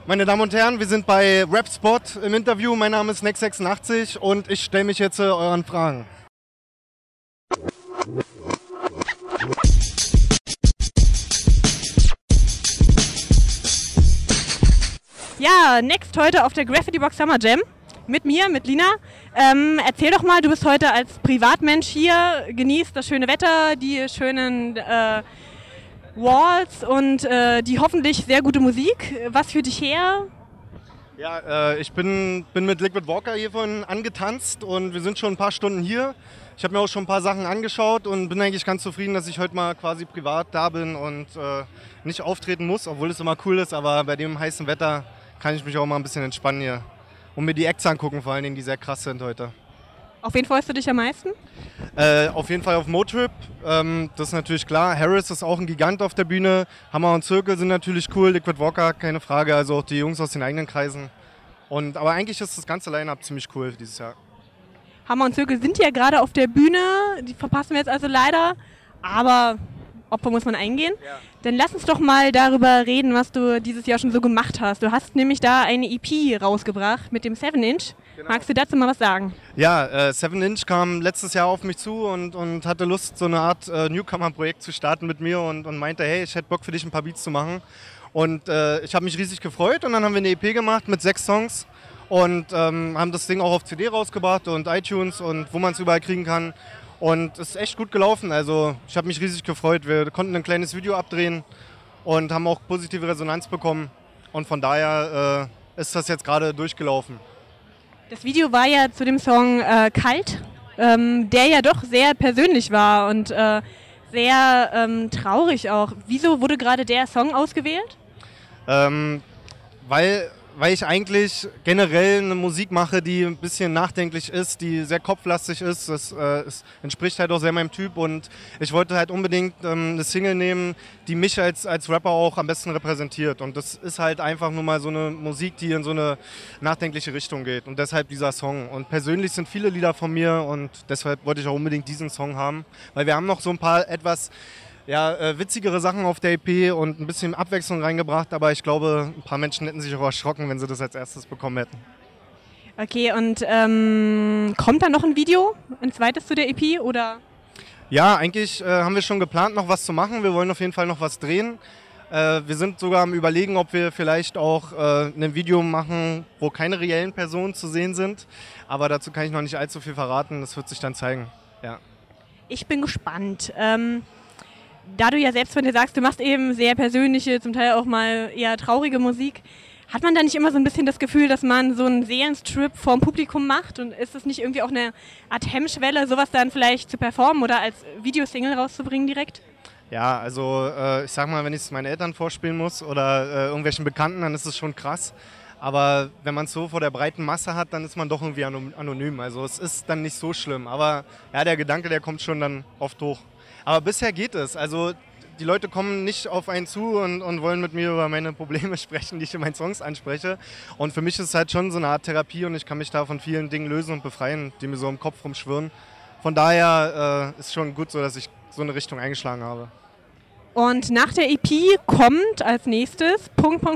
Meine Damen und Herren, wir sind bei Rapspot im Interview. Mein Name ist Nex86 und ich stelle mich jetzt euren Fragen. Ja, Next heute auf der Graffiti Box Summer Jam mit mir, mit Lina. Erzähl doch mal, du bist heute als Privatmensch hier, genießt das schöne Wetter, die schönen Walls und die hoffentlich sehr gute Musik. Was führt dich her? Ja, ich bin mit Liquid Walker hier vorhin angetanzt und wir sind schon ein paar Stunden hier. Ich habe mir auch schon ein paar Sachen angeschaut und bin eigentlich ganz zufrieden, dass ich heute mal quasi privat da bin und nicht auftreten muss, obwohl es immer cool ist, aber bei dem heißen Wetter kann ich mich auch mal ein bisschen entspannen hier und mir die Acts angucken, vor allen Dingen, die sehr krass sind heute. Auf wen freust du dich am meisten? Auf jeden Fall auf Motrip, das ist natürlich klar. Harris ist auch ein Gigant auf der Bühne. Hammer und Zirkel sind natürlich cool. Liquid Walker, keine Frage. Also auch die Jungs aus den eigenen Kreisen. Aber eigentlich ist das ganze Line-Up ziemlich cool dieses Jahr. Hammer und Zirkel sind ja gerade auf der Bühne. Die verpassen wir jetzt also leider. Aber Opfer muss man eingehen. Ja. Dann lass uns doch mal darüber reden, was du dieses Jahr schon so gemacht hast. Du hast nämlich da eine EP rausgebracht mit dem 7-Inch. Genau. Magst du dazu mal was sagen? Ja, 7-Inch kam letztes Jahr auf mich zu und hatte Lust, so eine Art Newcomer-Projekt zu starten mit mir und meinte, hey, ich hätte Bock für dich ein paar Beats zu machen. Und ich habe mich riesig gefreut und dann haben wir eine EP gemacht mit 6 Songs und haben das Ding auch auf CD rausgebracht und iTunes und wo man es überall kriegen kann. Und es ist echt gut gelaufen, also ich habe mich riesig gefreut. Wir konnten ein kleines Video abdrehen und haben auch positive Resonanz bekommen und von daher ist das jetzt gerade durchgelaufen. Das Video war ja zu dem Song Kalt, der ja doch sehr persönlich war und sehr traurig auch. Wieso wurde gerade der Song ausgewählt? Weil ich eigentlich generell eine Musik mache, die ein bisschen nachdenklich ist, die sehr kopflastig ist. Das entspricht halt auch sehr meinem Typ und ich wollte halt unbedingt eine Single nehmen, die mich als Rapper auch am besten repräsentiert. Und das ist halt einfach nur mal so eine Musik, die in so eine nachdenkliche Richtung geht und deshalb dieser Song. Und persönlich sind viele Lieder von mir und deshalb wollte ich auch unbedingt diesen Song haben, weil wir haben noch so ein paar etwas witzigere Sachen auf der EP und ein bisschen Abwechslung reingebracht, aber ich glaube, ein paar Menschen hätten sich auch erschrocken, wenn sie das als erstes bekommen hätten. Okay, und kommt da noch ein Video, ein zweites zu der EP, oder? Ja, eigentlich haben wir schon geplant, noch was zu machen. Wir wollen auf jeden Fall noch was drehen. Wir sind sogar am Überlegen, ob wir vielleicht auch ein Video machen, wo keine reellen Personen zu sehen sind, aber dazu kann ich noch nicht allzu viel verraten, das wird sich dann zeigen. Ja. Ich bin gespannt. Da du ja selbst von dir sagst, du machst eben sehr persönliche, zum Teil auch mal eher traurige Musik, hat man da nicht immer so ein bisschen das Gefühl, dass man so einen Seelenstrip vorm Publikum macht? Und ist es nicht irgendwie auch eine Art Hemmschwelle, sowas dann vielleicht zu performen oder als Videosingle rauszubringen direkt? Ja, also ich sag mal, wenn ich es meinen Eltern vorspielen muss oder irgendwelchen Bekannten, dann ist es schon krass. Aber wenn man es so vor der breiten Masse hat, dann ist man doch irgendwie anonym. Also es ist dann nicht so schlimm. Aber ja, der Gedanke, der kommt schon dann oft hoch. Aber bisher geht es. Also die Leute kommen nicht auf einen zu und wollen mit mir über meine Probleme sprechen, die ich in meinen Songs anspreche. Und für mich ist es halt schon so eine Art Therapie und ich kann mich da von vielen Dingen lösen und befreien, die mir so im Kopf rumschwirren. Von daher ist schon gut so, dass ich so eine Richtung eingeschlagen habe. Und nach der EP kommt als nächstes ...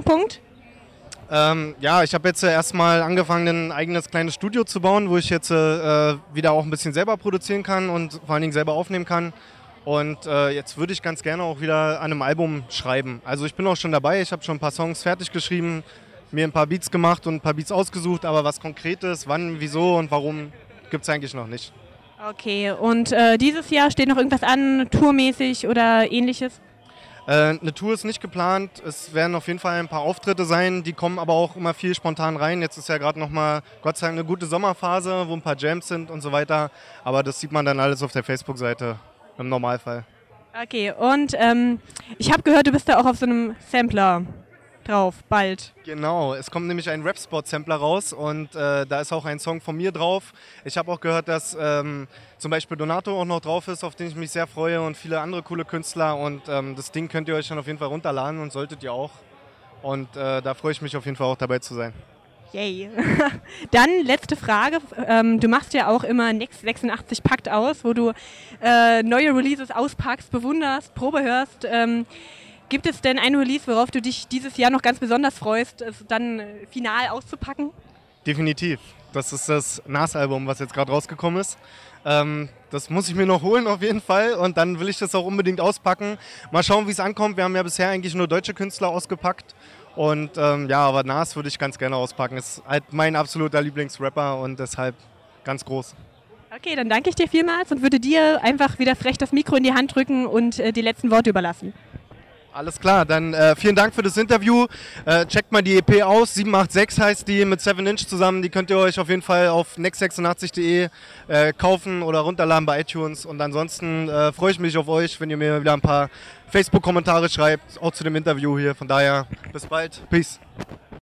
Ja, ich habe jetzt erstmal angefangen, ein eigenes kleines Studio zu bauen, wo ich jetzt wieder auch ein bisschen selber produzieren kann und vor allen Dingen selber aufnehmen kann. Und jetzt würde ich ganz gerne auch wieder an einem Album schreiben. Also ich bin auch schon dabei, ich habe schon ein paar Songs fertig geschrieben, mir ein paar Beats gemacht und ein paar Beats ausgesucht, aber was Konkretes, wann, wieso und warum, gibt es eigentlich noch nicht. Okay, und dieses Jahr steht noch irgendwas an, tourmäßig oder ähnliches? Eine Tour ist nicht geplant, es werden auf jeden Fall ein paar Auftritte sein, die kommen aber auch immer viel spontan rein. Jetzt ist ja gerade nochmal, Gott sei Dank, eine gute Sommerphase, wo ein paar Jams sind und so weiter, aber das sieht man dann alles auf der Facebook-Seite im Normalfall. Okay, und ich habe gehört, du bist da auch auf so einem Sampler drauf, bald. Genau, es kommt nämlich ein Rapspot-Sampler raus und da ist auch ein Song von mir drauf. Ich habe auch gehört, dass zum Beispiel Donato auch noch drauf ist, auf den ich mich sehr freue und viele andere coole Künstler und das Ding könnt ihr euch dann auf jeden Fall runterladen und solltet ihr auch. Und da freue ich mich auf jeden Fall auch dabei zu sein. Yay. Dann letzte Frage. Du machst ja auch immer Nex86 packt aus, wo du neue Releases auspackst, bewunderst, Probe hörst. Gibt es denn ein Release, worauf du dich dieses Jahr noch ganz besonders freust, es dann final auszupacken? Definitiv. Das ist das Nas-Album, was jetzt gerade rausgekommen ist. Das muss ich mir noch holen auf jeden Fall und dann will ich das auch unbedingt auspacken. Mal schauen, wie es ankommt. Wir haben ja bisher eigentlich nur deutsche Künstler ausgepackt und ja, aber Nas würde ich ganz gerne auspacken. Ist halt mein absoluter Lieblingsrapper und deshalb ganz groß. Okay, dann danke ich dir vielmals und würde dir einfach wieder frech das Mikro in die Hand drücken und die letzten Worte überlassen. Alles klar, dann vielen Dank für das Interview. Checkt mal die EP aus, 786 heißt die, mit 7 Inch zusammen. Die könnt ihr euch auf jeden Fall auf next86.de kaufen oder runterladen bei iTunes. Und ansonsten freue ich mich auf euch, wenn ihr mir wieder ein paar Facebook-Kommentare schreibt, auch zu dem Interview hier. Von daher, bis bald. Peace.